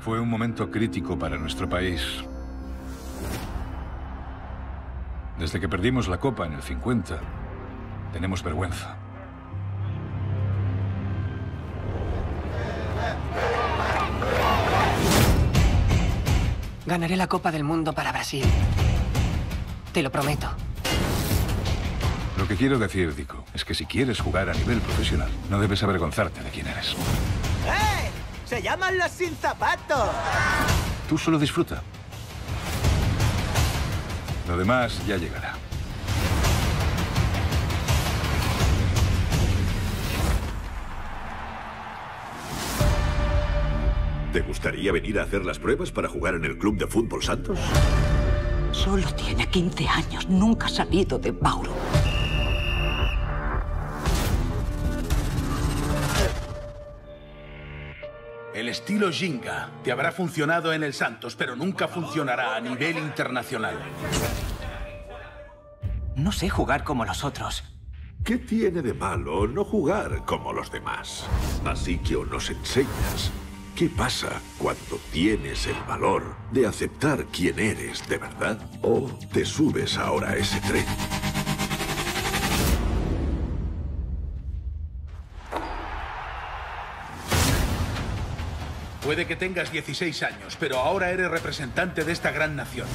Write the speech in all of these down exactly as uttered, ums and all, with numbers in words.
Fue un momento crítico para nuestro país. Desde que perdimos la Copa en el cincuenta, tenemos vergüenza. Ganaré la Copa del Mundo para Brasil. Te lo prometo. Lo que quiero decir, Dico, es que si quieres jugar a nivel profesional, no debes avergonzarte de quién eres. ¡Eh! ¡Se llaman los sin zapatos! Tú solo disfruta. Lo demás ya llegará. ¿Te gustaría venir a hacer las pruebas para jugar en el Club de Fútbol Santos? Solo tiene quince años, nunca ha salido de Mauro. El estilo Ginga te habrá funcionado en el Santos, pero nunca funcionará a nivel internacional. No sé jugar como los otros. ¿Qué tiene de malo no jugar como los demás? Así que o nos enseñas qué pasa cuando tienes el valor de aceptar quién eres de verdad, o te subes ahora a ese tren. Puede que tengas dieciséis años, pero ahora eres representante de esta gran nación.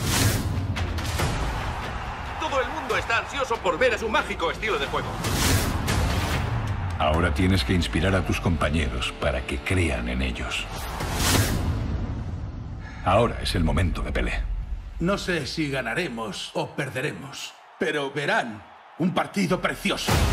Todo el mundo está ansioso por ver a su mágico estilo de juego. Ahora tienes que inspirar a tus compañeros para que crean en ellos. Ahora es el momento de Pelé. No sé si ganaremos o perderemos, pero verán un partido precioso.